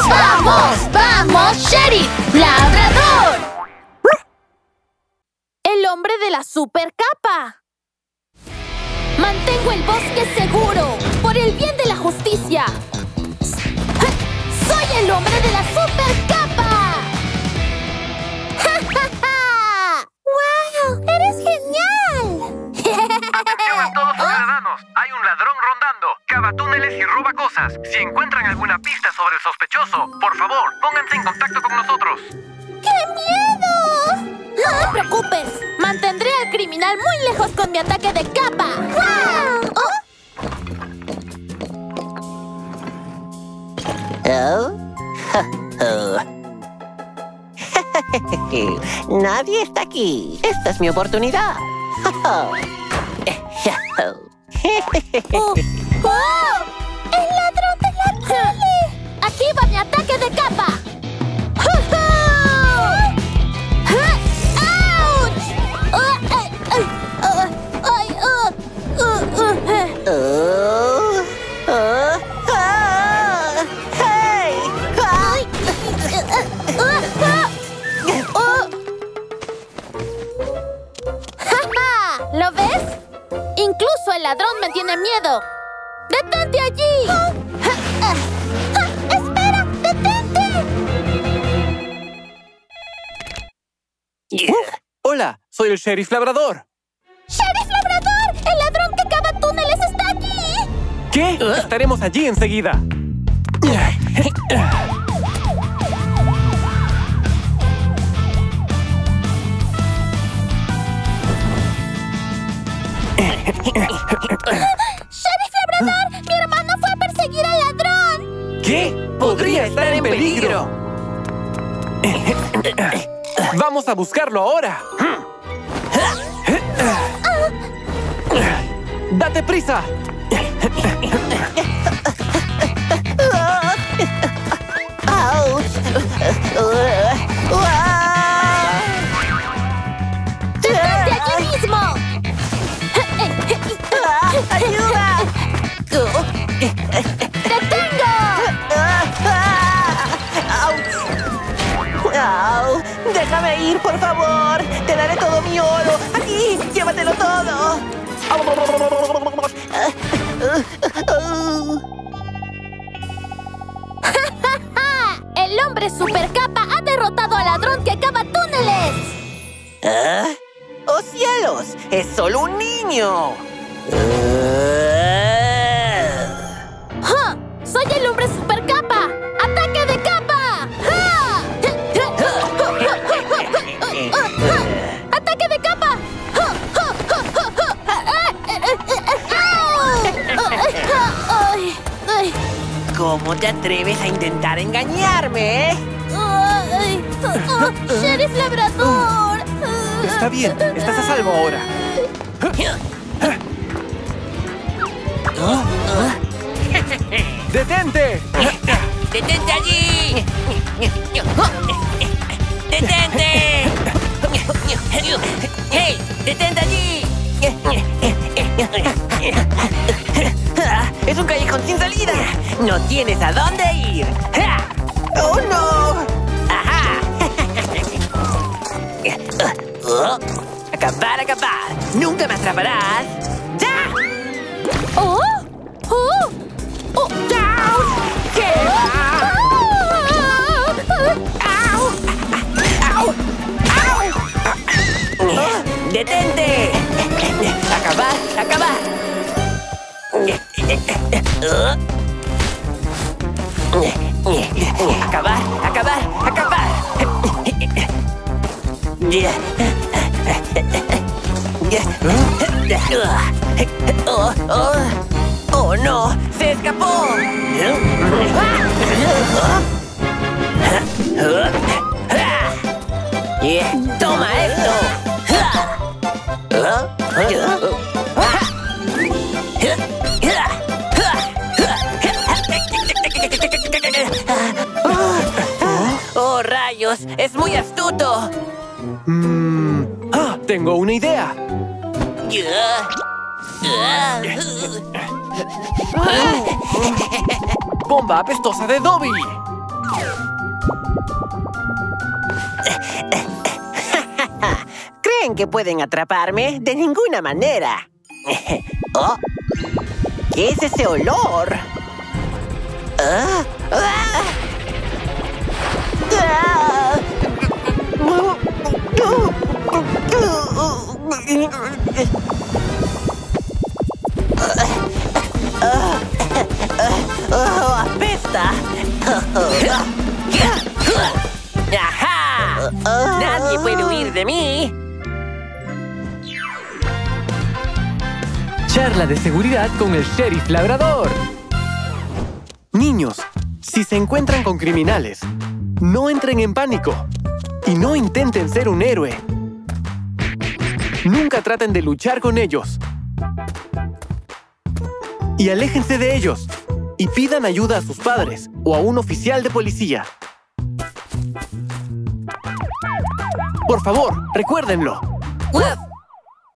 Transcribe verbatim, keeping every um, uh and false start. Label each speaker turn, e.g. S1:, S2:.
S1: ¡Vamos! ¡Vamos, Sheriff Labrador!
S2: El hombre de la supercapa. Mantengo el bosque seguro por el bien de la justicia. ¡Soy el hombre de la supercapa! ¡Ja, ja, ja! ¡Wow! ¡Eres genial!
S3: ¡Atención a todos los ciudadanos! Hay un ladrón rondando. Cava túneles y roba cosas. Si encuentran alguna pista sobre el sospechoso, por favor, pónganse en contacto con nosotros.
S2: ¡Qué miedo! No te preocupes. Mantendré al criminal muy lejos con mi ataque de capa. ¡Wow! ¿Oh?
S4: Oh. Oh. Nadie está aquí. Esta es mi oportunidad.
S2: ¡Oh! ¡Oh! ¡El ladrón de la tele! ¡Aquí va mi ataque de capa! ¿Lo ves? Incluso el ladrón me tiene miedo. ¡Detente allí! ¡Ah! ¡Ah! ¡Ah! ¡Espera! ¡Detente!
S5: Uh, hola, soy el Sheriff Labrador.
S2: ¡Sheriff Labrador! ¡El ladrón que cava túneles está aquí!
S5: ¿Qué? Estaremos allí enseguida.
S2: ¡Sheriff Labrador! ¡Mi hermano fue a perseguir al ladrón!
S5: ¿Qué? Podría estar en peligro. Vamos a buscarlo ahora. ¡Date prisa!
S2: ¡Detente allí mismo!
S4: ¡Ayuda!
S2: ¡Detengo!
S4: ¡Au! ¡Déjame ir, por favor! ¡Te daré todo mi oro! ¡Aquí! ¡Llévatelo todo!
S2: ¡El hombre supercapa ha derrotado al ladrón que cava túneles!
S4: ¿Ah? ¡Oh, cielos! ¡Es solo un niño!
S2: ¡Ja! ¡Soy el hombre supercapa! ¡Ataque de capa! ¡Ja! ¡Ataque de capa!
S4: ¿Cómo te atreves a intentar engañarme?
S2: Ay, oh, ¡Sheriff Labrador!
S5: Está bien, estás a salvo ahora. ¡Detente!
S4: ¡Detente allí! ¡Detente! ¡Hey! ¡Detente allí! ¡Es un callejón sin salida! ¡No tienes a dónde ir! ¡Oh, no! ¡Ajá! ¡Acabar, acabar! ¡Nunca me atraparás! ¡Ya!
S2: ¡Oh! ¡Oh! ¡Oh!
S4: ¿Qué? ¡Au! ¡Au! ¡Au! ¡Detente! ¡Acabar! ¡Acabar! ¡Acabar! ¡Acabar! ¡Acabar! ¡Oh! ¡Oh! ¡Oh, no! ¡Se escapó! ¡Toma esto! ¡Oh, rayos! ¡Es muy astuto!
S5: Mm, ah, tengo una idea. Bomba apestosa de Dobby.
S4: ¿Creen que pueden atraparme? De ninguna manera. Oh, ¿qué es ese olor? Ah, ah, ah. Oh, ¡apesta! ¡Ajá! ¡Nadie puede huir de mí!
S5: Charla de seguridad con el sheriff labrador. Niños, si se encuentran con criminales, no entren en pánico y no intenten ser un héroe. Nunca traten de luchar con ellos. Y aléjense de ellos y pidan ayuda a sus padres o a un oficial de policía. Por favor, recuérdenlo.
S4: ¡Uf!